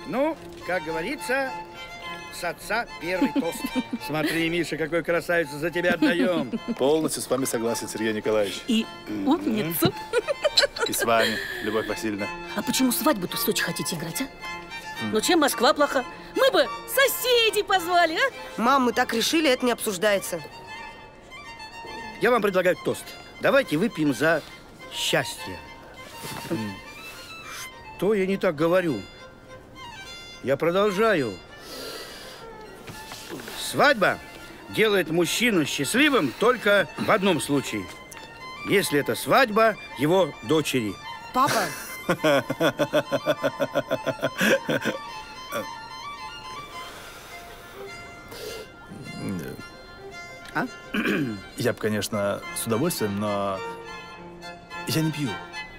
Ну, как говорится, с отца первый тост. Смотри, Миша, какой красавицу за тебя отдаем. Полностью с вами согласен, Сергей Николаевич. И умницу. И с вами, Любовь Васильевна. А почему свадьбу-то в Сочи хотите играть, а? Ну, чем Москва плоха? Мы бы соседей позвали, а? Мам, мы так решили, это не обсуждается. Я вам предлагаю тост. Давайте выпьем за счастье. Что я не так говорю? Я продолжаю. Свадьба делает мужчину счастливым только в одном случае. Если это свадьба его дочери. Папа. А? Я бы, конечно, с удовольствием, но я не пью.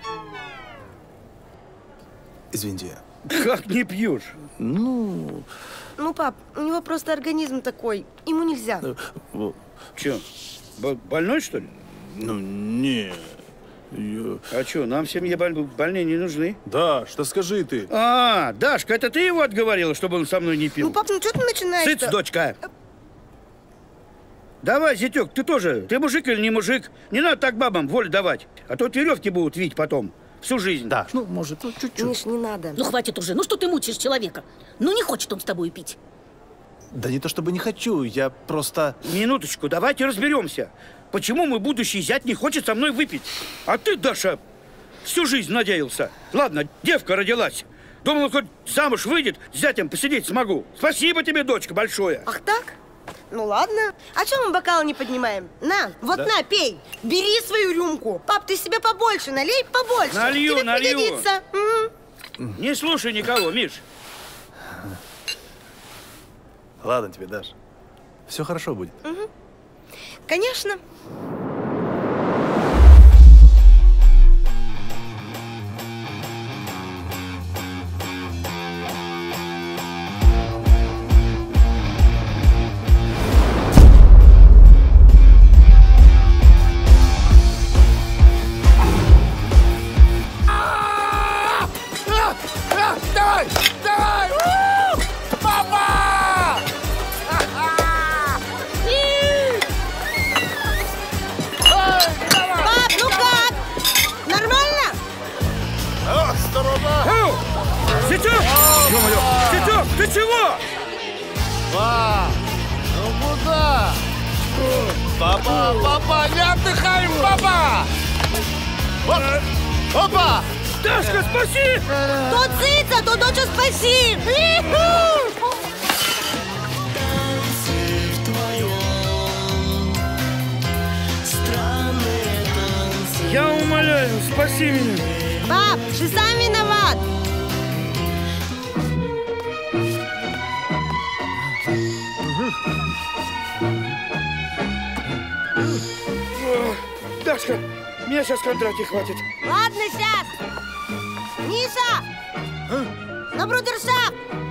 Извините. Как не пьешь? Ну, пап, у него просто организм такой, ему нельзя. Че, больной, что ли? Ну, не. А что, нам в семье больные не нужны? Да, что скажи ты. А, Дашка, это ты его отговорила, чтобы он со мной не пил? Ну, пап, ну что ты начинаешь? Сыц, дочка. Давай, зятек, ты тоже. Ты мужик или не мужик? Не надо так бабам волю давать. А то веревки будут вить потом. Всю жизнь. Да, ну, может, ну, чуть-чуть. Миш, не надо. Ну, хватит уже. Ну, что ты мучаешь человека? Ну, не хочет он с тобой пить. Да не то чтобы не хочу, я просто... Минуточку, давайте разберемся. Почему мой будущий зять не хочет со мной выпить? А ты, Даша, всю жизнь надеялся. Ладно, девка родилась. Думал, хоть замуж выйдет, с зятем посидеть смогу. Спасибо тебе, дочка, большое. Ах так? Ну ладно. А что мы бокалы не поднимаем? На, вот да? На, пей. Бери свою рюмку. Пап, ты себе побольше налей, побольше. Налью, тебе налью. Пригодится. Не слушай никого, Миш. Ладно тебе, Даш. Все хорошо будет. Угу. Конечно. Давай! Давай! Папа! Пап, ну как? Нормально? Осторожно! Сетёк! Ё-моё! Сетёк, ты чего? Папа! Ну куда? Папа, не отдыхаем, папа! Папа! Дашка, спаси! То цица, то доча спаси! Я умоляю, спаси меня! Пап, ты сам виноват! Дашка, меня сейчас контракте хватит. Ладно, сейчас! Миша! На брудершафт!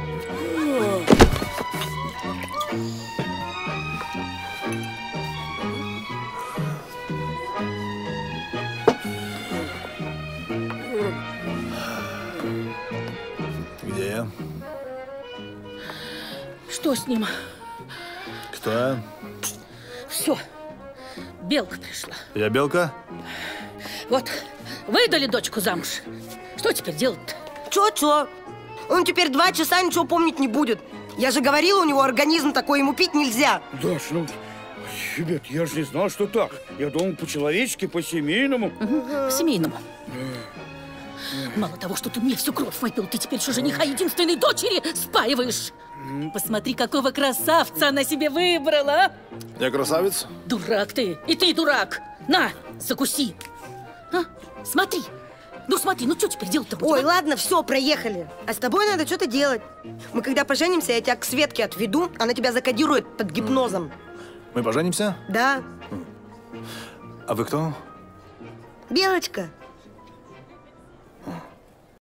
Где я? Что с ним? Кто? Все. Белка пришла. Я Белка? Вот, выдали дочку замуж. Что теперь делать-то? Чё? Он теперь 2 часа ничего помнить не будет. Я же говорила, у него организм такой, ему пить нельзя. Даш, ну, ребят, я же не знал, что так. Я думал по-человечески, по-семейному. По-семейному. Мало того, что ты мне всю кровь выпил, ты теперь еще жениха единственной дочери спаиваешь. Посмотри, какого красавца она себе выбрала, а? Я красавец? Дурак ты, и ты дурак. На, закуси. А? Смотри. Ну смотри, ну что теперь делать-то будем? Ой, ладно, все, проехали. А с тобой надо что-то делать. Мы когда поженимся, я тебя к Светке отведу, она тебя закодирует под гипнозом. Мы поженимся? Да. А вы кто? Белочка.